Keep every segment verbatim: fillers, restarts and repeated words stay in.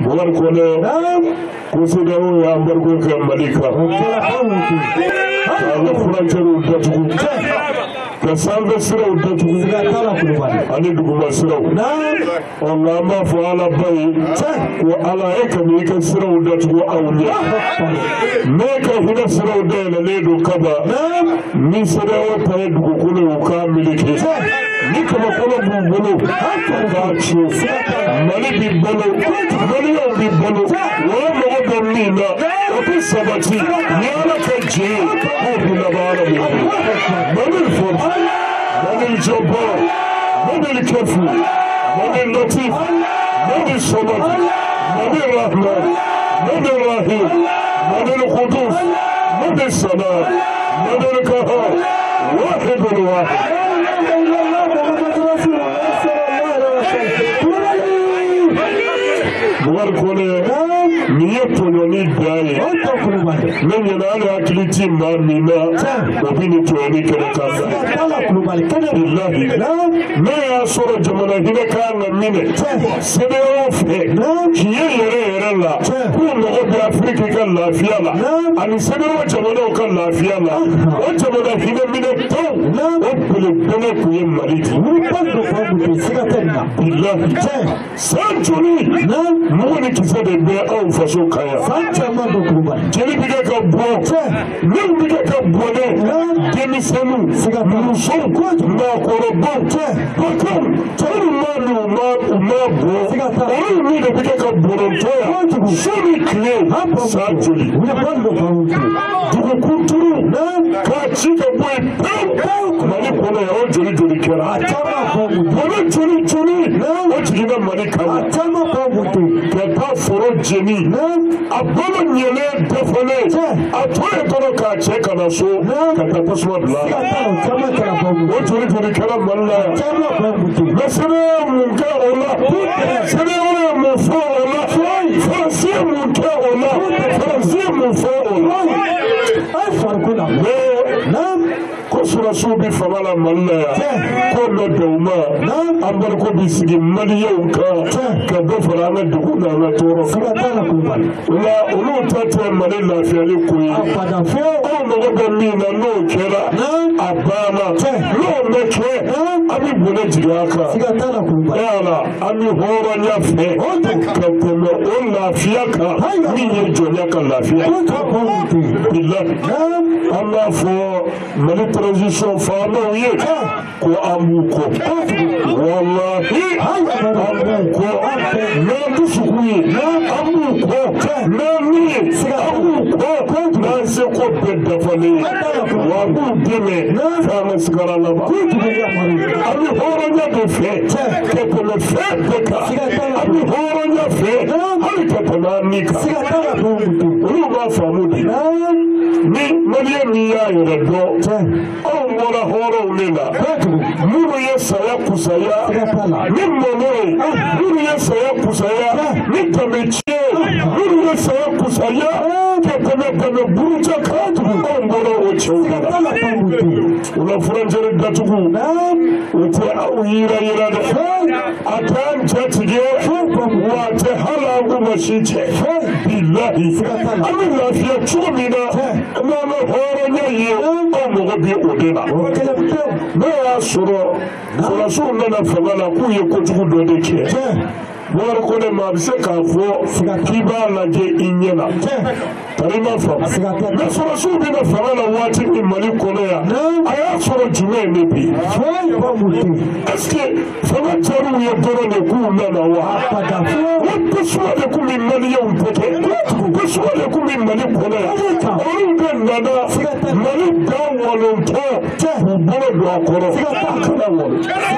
buwar kone ko su da ya bargo kan malika Allah furantaru da tuku ka salve siraw da tuku ani duguma siraw Allah ma fa ala bai ko ala e ka mi ka siraw da tuku awliya me ka hina siraw da na le do kaba ni siraw ta dugu kulu ka miliki ni kama kula bulu ka ci mali bi bulu mali yo bi bulu wa mo do mi na o sabati ni ala ka je ko bi la bala bi mali fo mali jobo mali kafu mali latif mali samad mali rahman mali rahim mali qudus mali salam mali kahar واحد الواحد warkone niyeto yoni daye menye na ala akiliti mamina obini tuwani kene kasa illahi me ya soro jamana hine kanga mine sebe ofe kiye yere yere la kuno obi Afrika kan lafiya la ani sebe o jamana o kan lafiya la o jamana hine mine tau o bile bene kuye maliti illahi sanjuni muni kisa de be au faso kaya jeli biga ka bo ne biga ka bo ne demi senu muso ma korobo bakam tani ma no ma ma bo ori ni de biga ka bo to ya soni kle sa joli dugu kuturu ka chika boy mani kono ya o joli joli kera bono joli joli o jina mani kama ka foro jeni abolo nyele defale atoye kono ka che kana so ka ta paswa bla o tori tori kala malla mesene mun ka ola sene ola mo fo ola farasi mun ka ola farasi mun fo ola ay farkuna nam ko sura subi famala malla ko no dawma ambar ko bisigi maliyo ka ka do farana duguna na toro la ulu tata mali la fiali kuyi apada fe o no go mi na no kera abana lo meke abi bune jigaka yala ami horo nya fe ka ko no o la fiaka mi ye jonya ka la fiaka billahi Allah fo mali transition fa no ye ko amuko wallahi amuko na dusukuye amuko na mi amuko na se ko bedda fale wa bu deme fa maskara la ba ami horo nya do fe ke ko le fe beka ami horo nya fe ali ka tamani ka ru ba famudi ni maliye mi ya yore do o mora horo lela muru ye saya kusaya ni mono muru ye saya kusaya ni tameche muru ye saya kusaya ke kome kome buruja katu o mora o chouga una furanjere datugu uti au yira yira de atan chatige wate halangu mashiche billahi amin lafiya chumina mama horo nyaye o mogo bi odena me ya soro kula so nana famala ku ye kotugu do de ke wara ko ne ma bise ka fo kiba la je inyena tarima fa me soro so bi na famala wati ni mali kono ya aya soro jume ne bi eske fama taru ye doro ne ku nana wa pada ko so de ku mi mali ya umpote ko so de ku mi mali kono ya ori be nana mali da wolonto bolo do akoro kana wol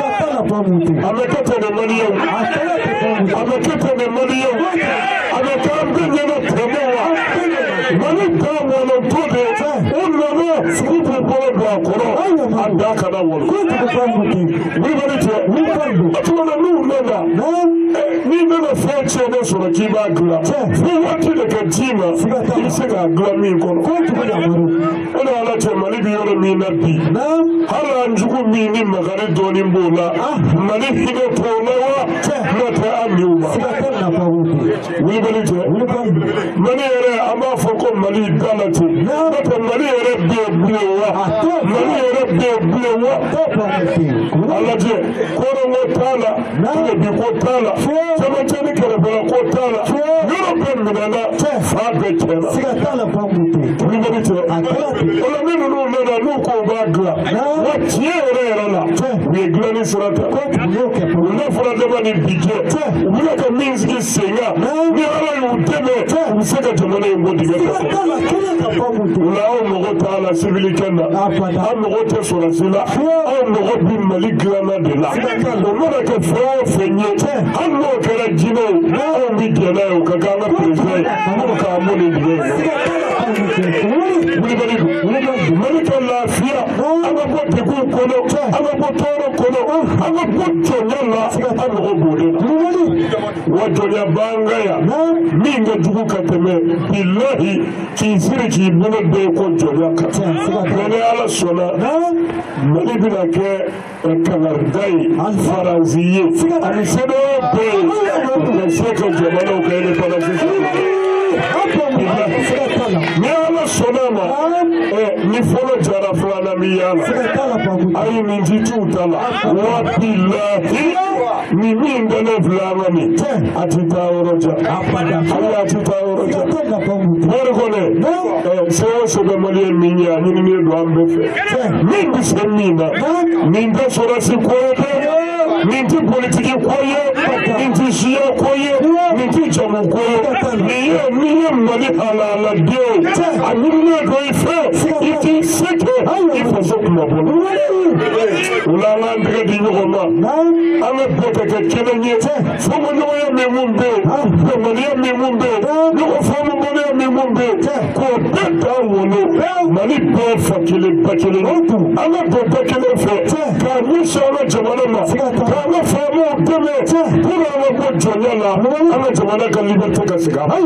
amekete ne mali ya amekete ne mali ya amekambe nyana temoa mali da wolonto de unana siku bolo do akoro anda kana wol we bari to we bari to na nu nana ni nana fɛn tiɲɛnen sɔrɔ k'i b'a dilan fo waati de ka d'i ma i bɛ se k'a dilan min kɔnɔ o de ala cɛ Mali bɛ yɔrɔ min na bi hali an jugu min ni makari dɔɔnin b'o la Mali hinɛ t'o la wa n'o tɛ an min ma wulibali tɛ Mali yɛrɛ an b'a fɔ ko Mali da la ten n'o tɛ Mali yɛrɛ bɛ yen bilen wa Mali yɛrɛ bɛ yen bilen wa a lajɛ kɔrɔnko t'a la bi ko t'a la cɛmancɛ ni kɛrɛfɛla ko t'a la yɔrɔ bɛɛ minɛna fa bɛɛ tiɲɛna wulibali tɛ o la ni ninnu nana n'u ko u b'a dilan wa tiɲɛ yɛrɛ yɛrɛ la u ye dilanni sira ta u n'a fɔra dama ni bi jɛ u bɛna ka min sigi sen kan ni ala y'u dɛmɛ u bɛ se ka jamana in bɔ dingɛ kɔfɛ o la aw mago t'a la sibilikɛ na aw mago tɛ sɔrɔsi la aw mago bi Mali dilanna de la o mana kɛ fɛn o fɛn ye hali n'o kɛra jinɛ ye anw bɛ jɛn n'a ye o ka kɛ an ka perezida ye n'o k'a mɔ nin dingɛ in wulibali don Mali ka lafiya an ka bɔ degun kɔnɔ an ka bɔ tɔɔrɔ kɔnɔ an ka bɔ jɔnya la an mago b'o de la wa jɔnya b'an kan yan min ka jugu ka tɛmɛ bilahi k'i siri k'i bolo da i ko jɔnya kan mais ni ala sɔnna Mali bɛna kɛ kangarida ye faransi ye ani C D A O bɛɛ ye ka se ka jamanaw kɛ indépendance ni ala sɔnna ma ni fɔlɔ jara filanan mi yala ayi nin ti t'u ta la wa bilahi ni min bɛ ne bila an ka nin a ti taa yɔrɔ jan ayi a ti taa yɔrɔ jan wari kɔnɛ sɛ o sɛ bɛ Maliyɛn min ye a ɲininen don an bɛɛ fɛ min bɛ se min na nin tɛ sɔrɔsi ko ye dɛ nin tɛ politiki ko ye nin tɛ siya ko ye nin tɛ jamu ko ye nin ye min ye Mali halaladen a ɲininen don i fɛ i t'i se kɛ i faso kuma bolo o la an k'an tɛgɛ di ɲɔgɔn ma an ka bɛɛ ka kɛ kelen ye fɔnkɔɲɔgɔnya min mun bɛ yen bɛnbaliya min mun bɛ yen ɲɔgɔn faamubaliya min mun bɛ yen k'o bɛɛ t'an wolo Mali bɛɛ fa kelen ba kelen an ka bɛɛ ba kelen fɛ k'a ɲɛsin an ka jamana ma k'an ka faamaw dɛmɛ pour an ka bɔ jɔnya la an ka jamana ka liberté ka segin a ma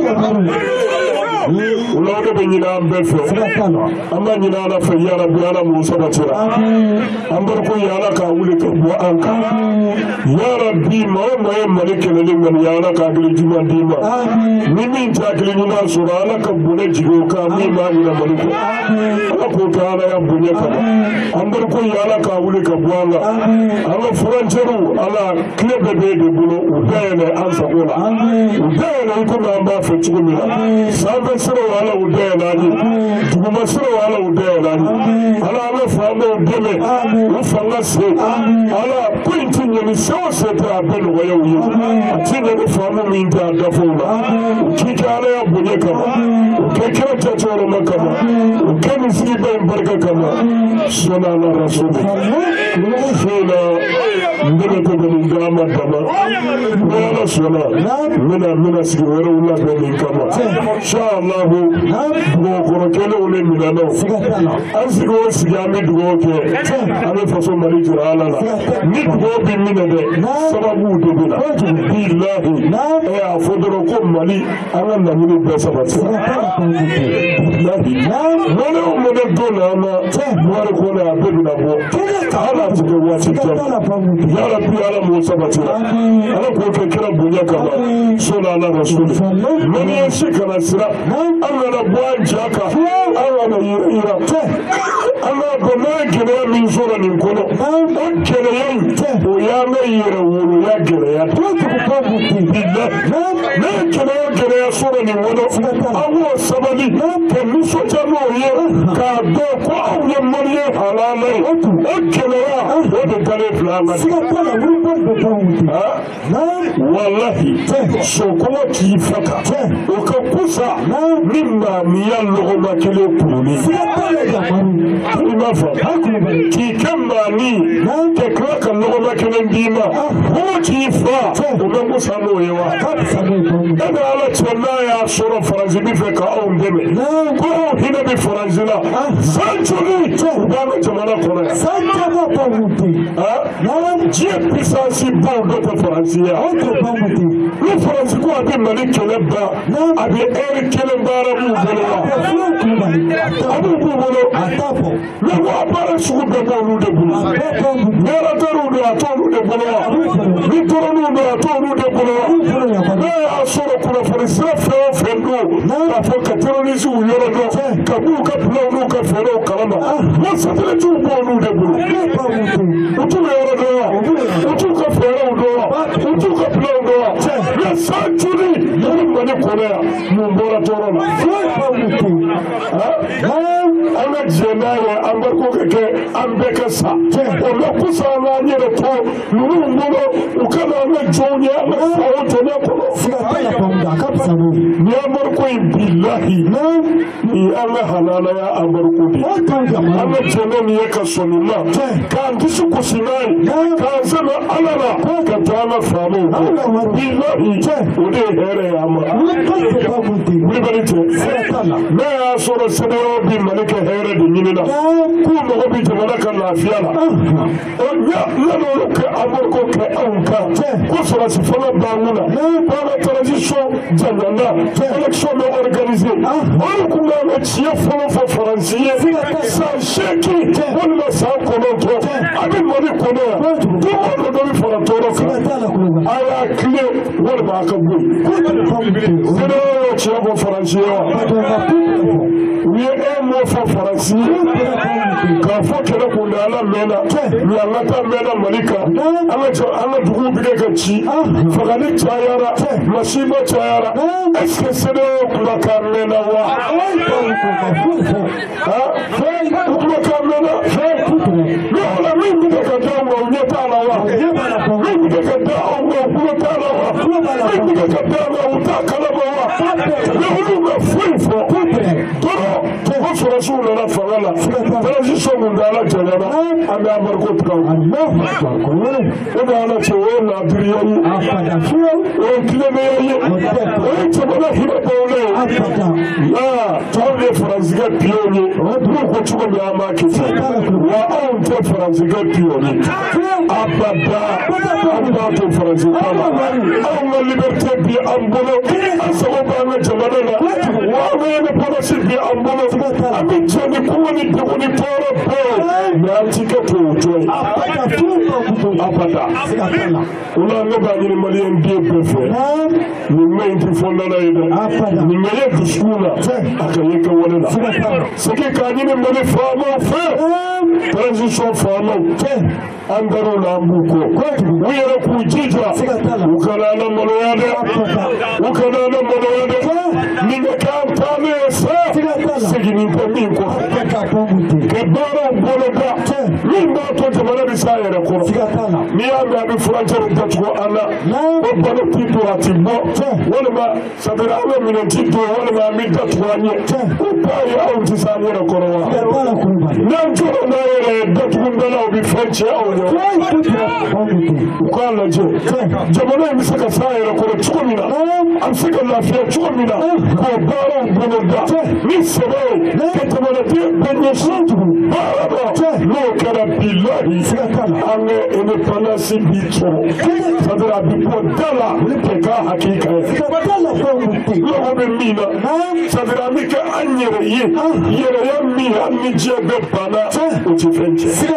o la o de bɛ ɲini an bɛɛ fɛ an b'a ɲini ala fɛ yarabi ala m'o sabatira an bariko ye ala k'a wuli ka bɔ an kan yarabi maa o maa ye Mali kɛlɛli ŋani ye ala k'a hakili ɲuman d'i ma ni min tɛ hakili ɲuman sɔrɔ ala ka bonɛ jigin o kan min b'a ɲina Mali kɔ ala k'o kɛ ala ya bonya kama an bariko ye ala k'a wuli ka bɔ an kan an ka frontières ala tile bɛɛ bɛ de bolo u dayɛlɛ an sago la u dayɛlɛ i komi an b'a fɛ cogo min na sanfɛ siraw ala u dayɛlɛ an ye duguma siraw ala u dayɛlɛ an ye ala an ka faamaw dɛmɛ u fanga se ala ko in ti ɲɛni se o se tɛ a bɛɛ nɔgɔya u ye a ti ɲɛni faamu min tɛ a dafɛw la u k'i kɛ ala ya bonya kama u kɛ kira jateyɔrɔma kama u kɛ misigibɛ in barika kama sɔnna ala rasuli fila n bɛna to ka nin d'a ma dama ni ala sɔnna n bɛna n bɛna sigi wɛrɛw labɛn nin kama inshallahu dugawu kɔrɔ kelenw ne minɛnaw an sigi o sigi an bɛ dugawu kɛ an bɛ faso Mali jira ala la ni dugawu bɛ minɛ dɛ sababuw de bɛ na bilahi ɛ a fɔ dɔrɔn ko Mali an ka laɲini bɛɛ sabati bilahi mɔnɛ o mɔnɛ don na an ma wari kɔnɔ a bɛɛ bɛna bɔ ala tigɛ waati jan yarabi ala m'o sabati ala k'o kɛ kira bonya kama sɔnna ala rasuli Maliyɛn si kana sira an kana bɔ an ja kan an kana yira yira an ka dɔn n'a ye gɛlɛya min sɔrɔ nin kɔnɔ o gɛlɛya in o y'an ka yɛrɛ woloya gɛlɛya bilahi n'a ye gɛlɛya gɛlɛya sɔrɔ nin kɔnɔ an k'o sabali ka nisɔndiya n'o ye k'a dɔn ko aw ye Maliyɛn halala ye o gɛlɛya o de dalen filɛ an kan walahi sɔkɔngɔ k'i faga o ka kusa ni maaniya lɔgɔma kelen kuruli i m'a fɔ k'i kɛ maani ɲini ka tila ka nɔgɔma kelen d'i ma o k'i fa o bɛ musa n'o ye wa e ni ala cɛ n'a y'a sɔrɔ faransi bɛ fɛ ka anw dɛmɛ ko anw hinɛ bɛ faransi la san joli u b'an ka jamana kɔnɔ yan diɲɛ puissance baw dɔ tɛ faransi ye ni faransi ko a bɛ mali kɛlɛ ban a bɛ ɛri kelen baara b'u bolo wa a b'u b'u bolo mɛ wa baara sugu bɛɛ b'olu de bolo yɛrɛtɛriw don a t'olu de bolo wa ni tɔrɔniw don a t'olu de bolo wa n'a y'a sɔrɔ kunnafoni sira fɛn o fɛn don k'a fɔ ka terrorisiw yɔrɔ dɔn ka b'u ka pilaw n'u ka fɛɛrɛw kalama wa satelitiw b'olu de bolo u t'u yɔrɔ dɔn wa u t'u ka fɛɛrɛw dɔn wa u t'u ka pilaw dɔn wa mɛ san joli olu mali kɔnɔ yan mun bɔra tɔɔrɔ la an ka jɛ n'a ye an bariko ka kɛ an bɛɛ ka sa o la kusa an k'an yɛrɛ to ninnu bolo u ka na an ka jɔnw ye an ka fa o jɔnya kɔnɔ ni an bariko in bilahi ni an ka halalaya an bariko de an ka jɛnɛ nin ye ka sɔn nin ma k'an kisi gosi n'a ye k'an sɛbɛn ala la ka taa an ka faamaw kɔ bilahi o de ye hɛrɛ ye an ma wulibali tɛ n'a y'a sɔrɔ sɛnɛyɔrɔ bi mali kɛ hɛrɛ de ɲini na k'u mago bɛ jamana ka lafiya la yan'olu kɛ amoriko kɛ anw kan ko sɔrɔsi fɔlɔ b'an kun na k'an ka transition janyana élection bɛ organiser olu kun b'an ka tiɲɛ fɔlɔ fɔ faransi ye san seegin walima san kɔnɔntɔn a bɛ mali kɔnɔ yan don o don dɔ bɛ fara tɔɔrɔ kan a y'a tile walima a ka bɔ yen sɛnɛ y'o tiɲɛ fɔ faransi ye wa u ye e m'o fɔ faransi ye k'a fɔ kɛlɛ kun de ala mɛnna ni an ka taa mɛnna mali kan an ka an ka duguw bɛ kɛ ka ci fagali cayara masima cayara est-ce que sɛnɛ kumakan mɛnna wa u kumakan mɛnna ne wala min bɛ ka da anw ma u ɲɛ t'a la wa min bɛ ka da anw ma u kulo t'a la wa min bɛ ka da anw ma u t'a kalama wa ne olu ma foyi fɔ tɔɔrɔ ko sɔrɔsiw nana fanga la transition mun bɛ ala janyana an bɛ amariko tigɛ o bɛ ala cɛ o ye laadiriya ye o ye tilennenya ye o ye jamana hinɛbaw le ye tɔw ye faransikɛ pion ye n'u ko cogo min an b'a kɛ ten wa anw tɛ faransikɛ pion ye abada an b'a to faransikɛ la anw ka liberté bi an bolo an sago b'an ka jamana la wa an ka indépendance bi an bolo an bɛ jɛ ni kungo ni degun ni tɔɔrɔ bɛɛ mɛ an ti kɛ tubabu jɔn ye abada o la ne b'a ɲini maliyɛn den bɛɛ fɛ nin ma ɲi ti fɔ nana ye dɛ nin ma ye dusukun na a ka ye kɛwale la segi k'a ɲini mali faamaw fɛ transition faamaw an dar'o la an b'u kɔ u yɛrɛ k'u jija u kana an maloya dɛ u kana an maloya dɛ nin bɛ k'an taalen ye sa seginin tɛ min kɔ ka baaraw boloda min b'a to jamana bɛ s'a yɛrɛ kɔrɔ n'i y'a mɛn a bɛ furancɛw datugu an na o balo t'i to a ti bɔ walima sabira an ka minɛn t'i to walima an bɛ datugu an ɲɛ o b'a ye anw tɛ s'a yɛrɛ kɔrɔ wa n'an tora n'a yɛrɛ ye datugudalaw bɛ fɛn cɛ anw ye u k'a lajɛ jamana in bɛ se ka s'a yɛrɛ kɔrɔ cogo min na an bɛ se ka lafiya cogo min na k'o baaraw boloda ni sɛbɛ ye ka jamanaden bɛɛ ɲɛsin baara dɔ n'o kɛra bilahi an ka indépendance bi sɔrɔ c'est-à-dire a bɛ bɔ da la kɛ k'a hakilika ye mago bɛ min na c'est-à-dire an bɛ kɛ an yɛrɛ ye yɛrɛya min hali ni diɲɛ bɛɛ banna o tɛ fɛn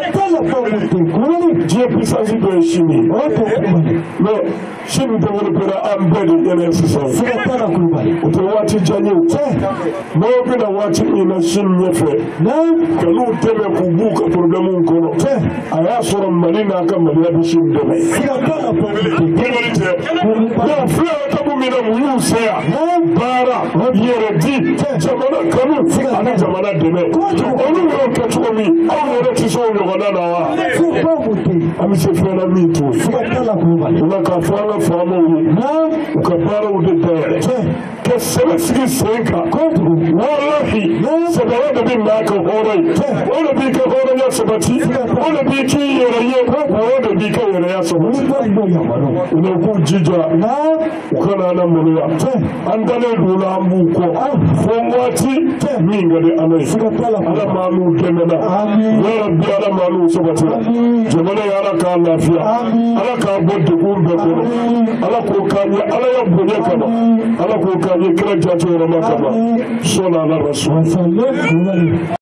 cɛ diɲɛ puissance dɔ ye Chine ye mais Chine développera an bɛɛ de ɲɛnɛ sisan o tɛ waati jan ye mɔgɔw bɛ na waati min na Chine ɲɛfɛ ka n'u dɛmɛ k'u b'u ka problème kɔnɔ a y'a sɔrɔ Mali n'a ka maliya bɛ Chine dɛmɛ n'o filɛ tabu min na mun y'u se yan baara yɛrɛ di jamana kanu ani jamana dɛmɛ olu y'o kɛ cogo min aw yɛrɛ tɛ se o ɲɔgɔnna na wa an bɛ se filanan min to nka k'a fɔ an ka faamaw ye u ka baaraw de dayɛlɛ ka sɛbɛn sigi sen kan walahi sɛbɛn de bɛ maa kɛ hɔrɔn ye o de b'i kɛ hɔrɔnya sabati o de b'i k'i yɛrɛ ye o de b'i kɛ yɛrɛya sabati u na k'u jija u kana an maloya an dalen don la an b'u kɔ fo waati min ka di ala ye ala maa n'u dɛmɛna yɔrɔ bi ala maa n'u sabatira jamana ye ala k'a lafiya ala k'a bɔ degun bɛɛ kɔnɔ ala k'o k'a ɲɛ ala ya bonya kama ala k'o k'a ɲɛ kira jati yɔrɔma kama sɔnna ala rasul